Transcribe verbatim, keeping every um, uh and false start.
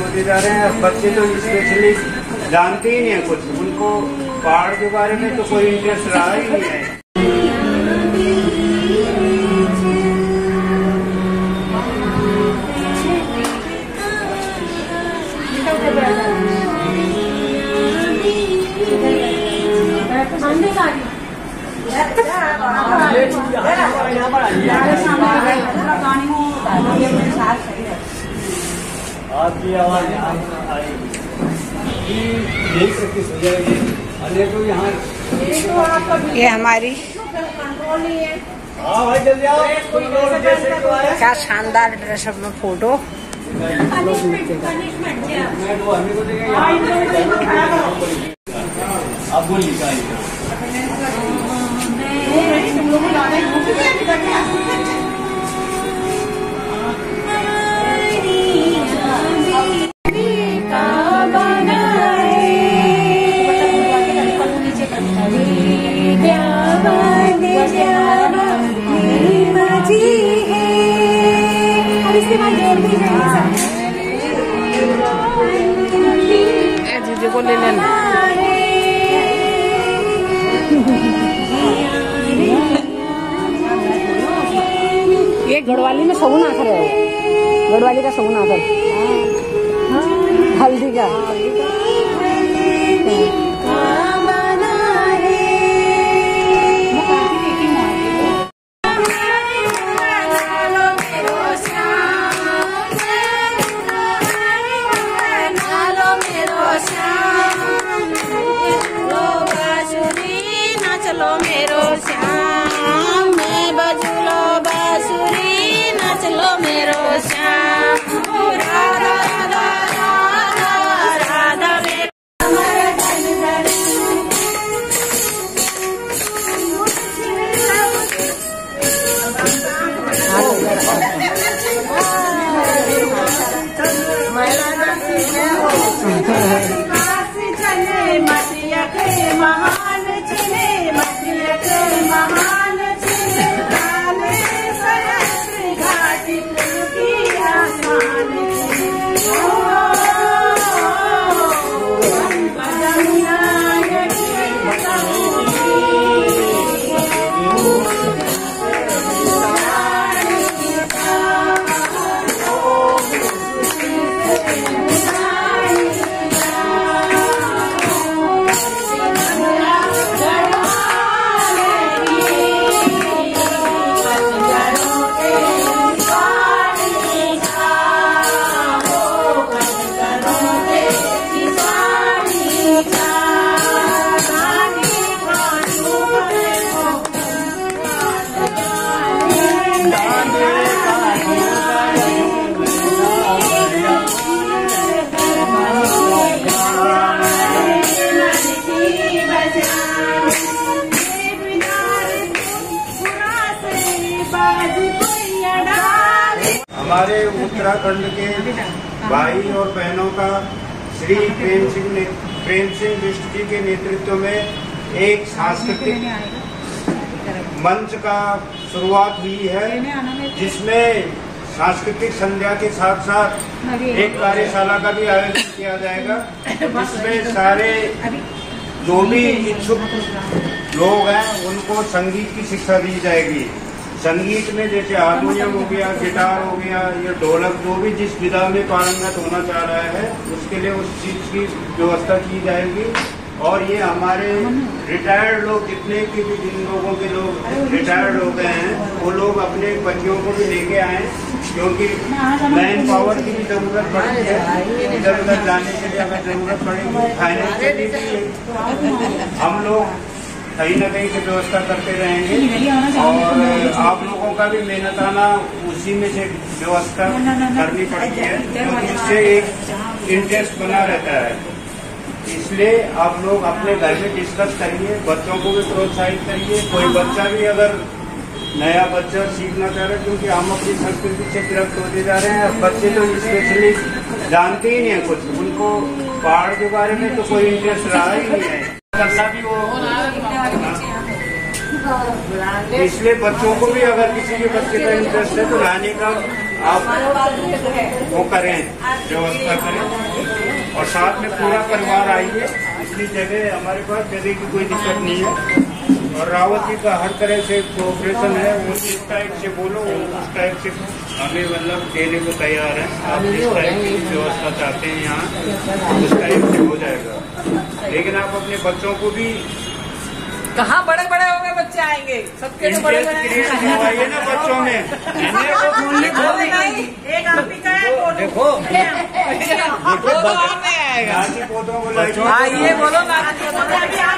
होते जा रहे हैं। बच्चे तो स्पेशली जानते ही नहीं है कुछ, उनको पहाड़ के बारे में तो कोई इंटरेस्ट रहा ही नहीं है। आपकी आवाज देख सकती सो जाएगी। अरे तो यहाँ ये हमारी हाँ भाई जल्दी आओ। क्या शानदार ड्रेसअप में फोटो। आप बोलिए जीजे को ले लेना। ये गढ़वाली में सगुन आखर है, गढ़वाली का सगुन आखर हल्दी का। चलो मेरो श्याम मैं बजुलो बांसुरी नाचलो मेरो श्याम राधा राधा राधा राधा मेरा महान चले महान चले काले सहस्त्र घाटी की आसमान हमारे उत्तराखंड के भाई और बहनों का श्री प्रेम सिंह ने प्रेम सिंह बिष्ट जी के नेतृत्व में एक सांस्कृतिक मंच का शुरुआत हुई है, जिसमें सांस्कृतिक संध्या के साथ साथ एक कार्यशाला का भी आयोजन किया जाएगा, जिसमें सारे जो भी इच्छुक लोग हैं उनको संगीत की शिक्षा दी जाएगी। संगीत में जैसे हारमोनियम हो गया, गिटार हो गया या ढोलक, जो भी जिस विधा में पारंगत होना चाह रहा है उसके लिए उस चीज की व्यवस्था की जाएगी। और ये हमारे रिटायर्ड लोग, जितने की भी जिन लोगों के लोग रिटायर्ड हो गए हैं वो लोग अपने बच्चों को भी लेके आए, क्योंकि मैन पावर की भी जरूरत पड़ती है। इधर उधर जाने के लिए हमें जरूरत पड़ेगी, फाइनेंस के लिए भी हम लोग कहीं न कहीं से व्यवस्था करते रहेंगे। और आप लोगों का भी मेहनताना उसी में से व्यवस्था करनी पड़ती है, क्योंकि इससे एक इंटरेस्ट बना रहता है। इसलिए आप लोग अपने घर में डिस्कस करिए, बच्चों को भी प्रोत्साहित करिए। कोई बच्चा भी अगर नया बच्चा सीखना चाह रहा है, क्योंकि हम अपनी संस्कृति से विरक्त होते जा रहे हैं। बच्चे तो स्पेशली जानते ही नहीं है कुछ, उनको पहाड़ के बारे में तो कोई इंटरेस्ट रहा ही नहीं है, करना भी वो। इसलिए बच्चों को भी अगर किसी भी बच्चे का इंटरेस्ट है तो लाने का आप वो करें, व्यवस्था करें। और साथ में पूरा परिवार आइए। इतनी जगह हमारे पास, जगह की कोई दिक्कत नहीं है। और रावत जी का हर तरह से कोऑपरेशन है। वो जिस टाइप से बोलो वो उस टाइप से हमें मतलब देने को तैयार है। आप जिस टाइप की व्यवस्था चाहते हैं यहाँ उस टाइप से हो जाएगा। लेकिन आप अपने बच्चों को भी, कहाँ बड़े बड़े हो गए बच्चे आएंगे, सबके तो बड़े बड़े करवाइए ना बच्चों में। एक आप ही का है, देखो दो तो और नहीं आएगा। पौधों को लाइए। हाँ ये बोलो ना